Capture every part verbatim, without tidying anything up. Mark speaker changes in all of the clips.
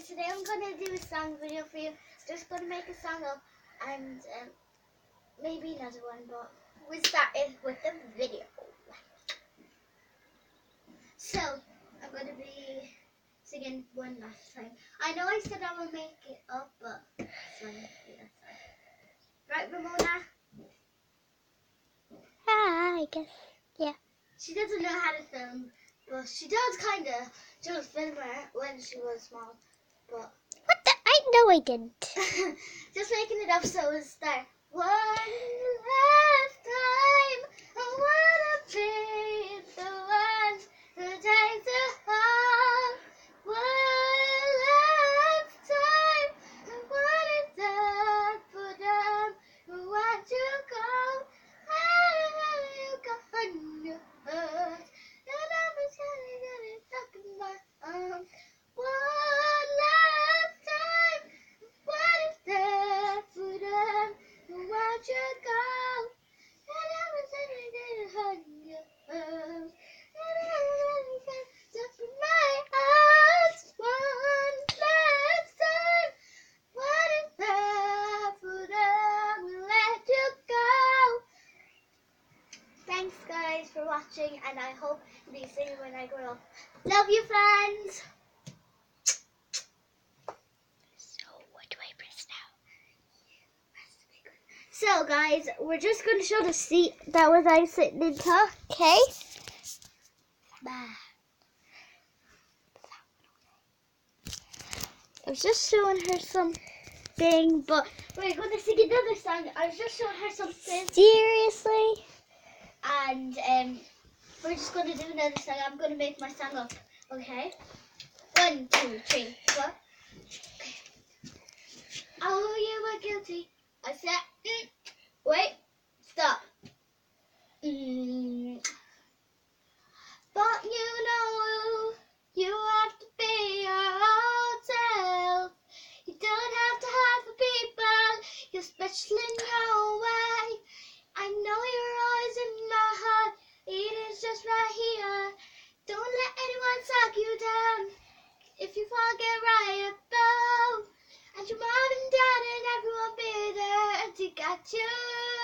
Speaker 1: guys, today I'm gonna do a song video for you. Just gonna make a song up and um, maybe another one, but we'll start it with the video. So I'm gonna be singing one last time. I know I said I will make it up, but it's one last time. Right, Ramona?
Speaker 2: Ah, I guess, yeah.
Speaker 1: She doesn't know how to film, but she does kind of just film her when she was small. But
Speaker 2: What the? I know I didn't.
Speaker 1: just making it up so it's start. One last time, I wanna be the one who takes it all. One last time, I want it done for them who want to go. Where you go? You hurt, and I'm trying to get it up in my arms. One last time, what is that for them who want you go? And I'm trying to get it on your arms. And I'm trying to get it up in my arms. One last time, what is that for them who let you go? Thanks guys for watching, and I hope to be singing when I grow up. Love you, friends!
Speaker 2: So, what do I press now?
Speaker 1: So guys, we're just going to show the seat that was I sitting into, okay? I was just showing her something, but we're going to sing another song. I was just showing her something.
Speaker 2: Seriously?
Speaker 1: And um, we're just going to do another song. I'm going to make my song up, okay? One, two, three, four. Okay. Oh, you were guilty. I said, mm. Wait, stop. Mm. But you know, you have to be your own self. You don't have to hide for people. You're special in your way. I know you're always in my heart. It is just right here. Don't let anyone suck you down. If you fall, get right above. And your mom and dad and everyone be there to get you.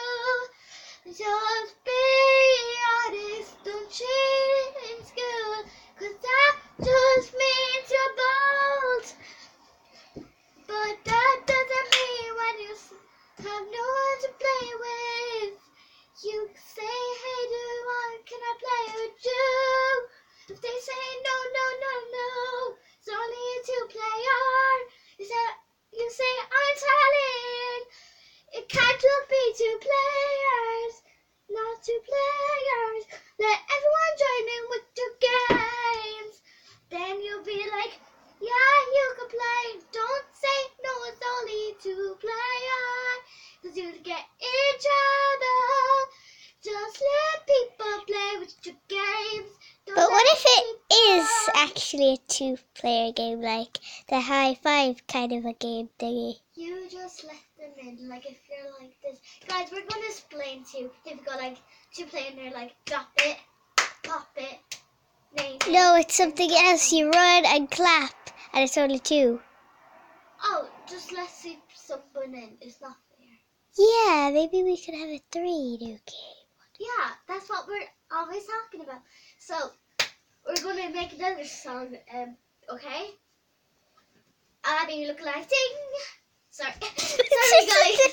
Speaker 1: Just be honest. Don't cheat in school. Cause that just means you're bold. But that doesn't mean when you have no one to play with. You say, hey, do you want, can I play with you? If they say no, no, no, no, it's only two player. You say, you say I'm telling. It can't just be two players, not two players. Let everyone join in with your games. Then you'll be like, yeah, you can play. Don't say no, it's only two players. Cause you get in trouble. Just let people play with your games. Don't
Speaker 2: But what
Speaker 1: let
Speaker 2: if it
Speaker 1: people-
Speaker 2: is actually a two-player game, like the high five kind of a game thingy?
Speaker 1: You just let them in, like if you're like this. Guys, we're going to explain to you. If you got like two players and they're like, drop it, pop it, name it.
Speaker 2: No, it's something else. You run and clap, and it's only two.
Speaker 1: Oh, just let's see someone in. It's not fair.
Speaker 2: Yeah, maybe we could have a three new game.
Speaker 1: Yeah, that's what we're always talking about. So, we're going to make another song, um, okay? Abby look like ding. Sorry. Sorry, guys.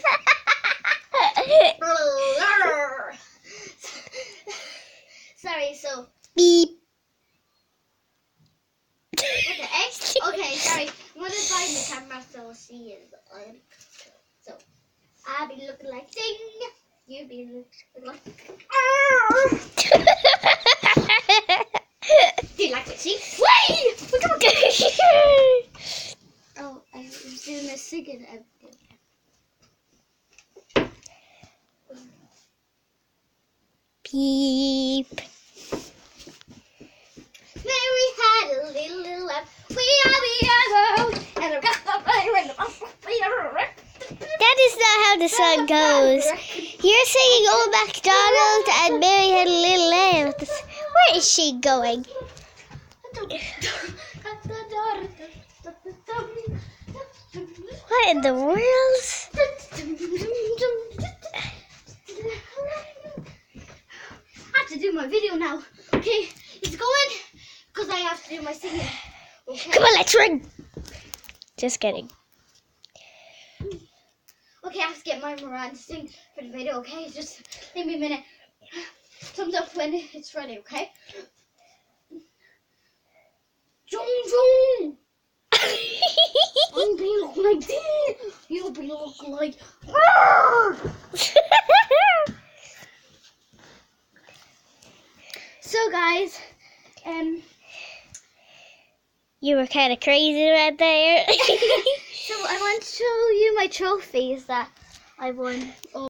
Speaker 1: Sorry, so.
Speaker 2: Beep.
Speaker 1: What the heck? Okay, sorry. I'm going to find the camera so she is on. So, Abby looking like ding. You be looking like. Do you like it? See? Wait! Look at my Oh, I was doing a singing everything.
Speaker 2: Beep.
Speaker 1: Mary had a little, little lamb. We are the arrow. And a rat the fire and the
Speaker 2: That is not how the song goes. You're singing Old MacDonald and Mary Had a Little Lamb. Where is she going? What in the world?
Speaker 1: I have to do my video now. Okay, it's going because I have to do my singing. Okay.
Speaker 2: Come on, let's ring. Just kidding.
Speaker 1: Okay, I have to get my Moran to sing for the video. Okay, just give me a minute. Thumbs up when it's ready. Okay. Jung Jung. I'm being look like this. You'll be look like. So guys, um,
Speaker 2: You were kind of crazy right there.
Speaker 1: so I want to show you my trophies that I won.